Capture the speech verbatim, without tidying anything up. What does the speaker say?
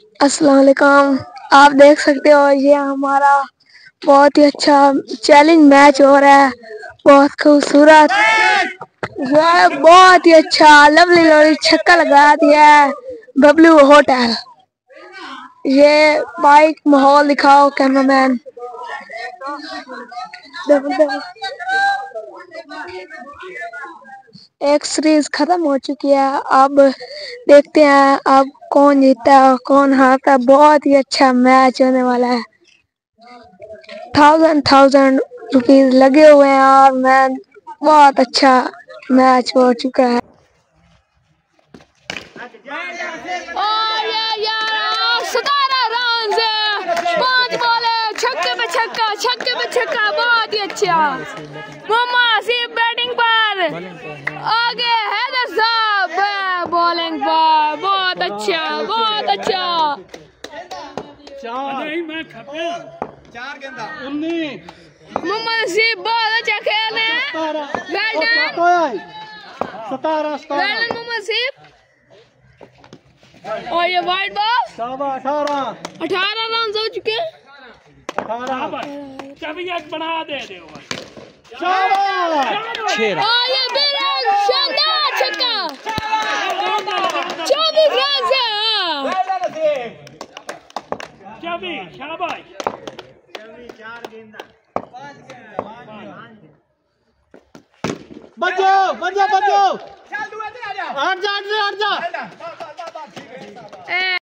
अस्सलाम वालेकुम। आप देख सकते हो ये हमारा बहुत ही अच्छा चैलेंज मैच हो रहा है, बहुत खूबसूरत, ये बहुत ही अच्छा लवली लवली छक्का लगा दिया है बबलू होटल। ये बाइक माहौल दिखाओ कैमरामैन। एक सीरीज खत्म हो चुकी है, अब देखते हैं अब कौन जीतता है और कौन हारता है। बहुत ही अच्छा मैच होने वाला है। थाउजेंड थाउजेंड रुपीज लगे हुए हैं और मैच बहुत अच्छा मैच हो चुका है। और ये यार सतारह रन से पांच बॉले छक्के पे छक्का छक्के पे छक्का, बहुत ही अच्छा। मोहम्मद सिर्फ बैटिंग पर, आगे हैदर साहब बॉलिंग पर, बहुत अच्छा बहुत अच्छा। चार गेंदा उन्नीस। मोहम्मद सिर्फ बहुत अच्छा खेल है। वेल डन सतारह वेल डन मोहम्मद सिर्फ। और ये वाइट बॉल अठारह अठारह रन हो चुके। बना दे दे और ये बेरंग शानदार छक्का, चौबीस रन से। बचो बचो बचो हट जा हट जा हट जा।